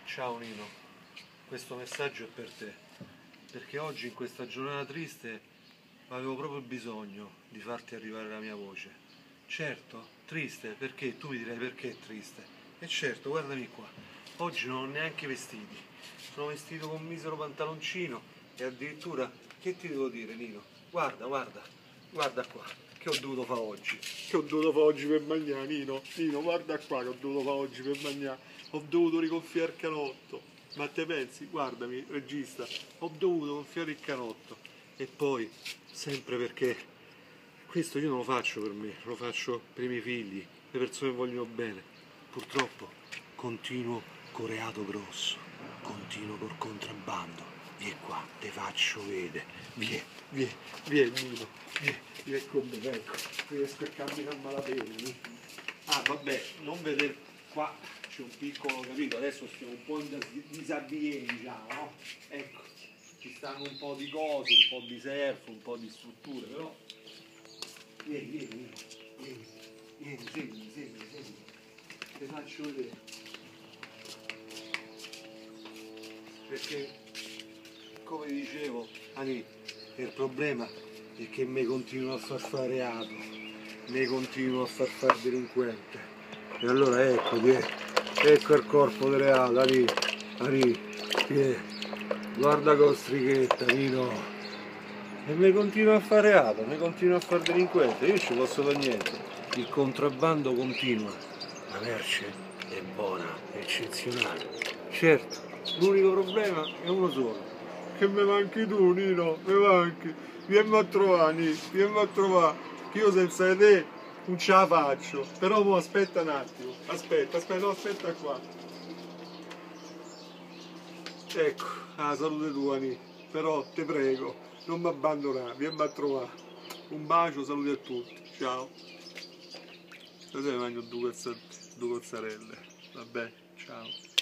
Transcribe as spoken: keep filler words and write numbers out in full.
Ciao Nino, questo messaggio è per te, perché oggi in questa giornata triste avevo proprio bisogno di farti arrivare la mia voce. Certo, triste, perché? Tu mi direi perché è triste. E certo, guardami qua, oggi non ho neanche vestiti, sono vestito con un misero pantaloncino e addirittura, che ti devo dire Nino? Guarda, guarda, guarda qua, che ho dovuto fare oggi. Che ho dovuto fare oggi per mangiare, Nino? Nino, guarda qua che ho dovuto fare oggi per mangiare. Ho dovuto rigonfiare il canotto. Ma te pensi? Guardami, regista, ho dovuto gonfiare il canotto. E poi, sempre perché questo io non lo faccio per me, lo faccio per i miei figli, le persone che vogliono bene. Purtroppo continuo con reato grosso, continuo col contrabbando. Vieni qua, te faccio vedere. Vieni, vieni, vieni Nino, vieni, vieni con me, ecco. Riesco a camminare a malapena. Ah vabbè, non vedere qua. C'è un piccolo, capito? Adesso stiamo un po' in disabbienti già, no? Ecco, ci stanno un po' di cose, un po' di surf, un po' di strutture, però... Vieni, vieni, vieni, vieni, vieni, seguimi, seguimi, seguimi. Ti faccio vedere. Perché, come dicevo, Ani, il problema è che mi continuo a far fare reato, mi continuo a far fare delinquente. E allora ecco, vieni. Ecco il corpo di reato, lì, lì, guarda con strighetta, Nino. E mi continua a fare reato, mi continua a fare delinquente, io ci posso fare niente. Il contrabbando continua, la merce è buona, è eccezionale. Certo, l'unico problema è uno solo. Che mi manchi tu, Nino, mi manchi. Vieni a trovare, Nino, vieni a trovare, che io senza di te non ce la faccio, però mo aspetta un attimo, aspetta, aspetta, no, aspetta qua. Ecco, la salute tua, Ni, però te prego, non mi abbandonare, vieni a trovare. Un bacio, saluti a tutti, ciao. Stasera mangio due, due cozzarelle, vabbè, ciao.